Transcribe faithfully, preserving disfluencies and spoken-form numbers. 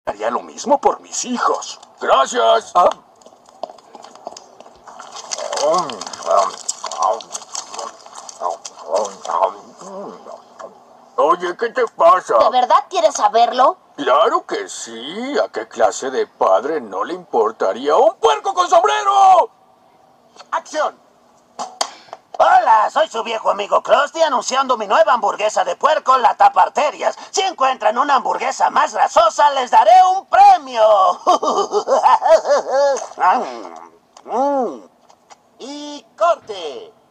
Haría lo mismo por mis hijos. Gracias. Ah. Oye, ¿qué te pasa? ¿De verdad quieres saberlo? Claro que sí. ¿A qué clase de padre no le importaría un puerco con sombrero? ¡Acción! Hola, soy su viejo amigo Krusty anunciando mi nueva hamburguesa de puerco, la taparterias. Si encuentran una hamburguesa más grasosa, les daré un premio. Y corte.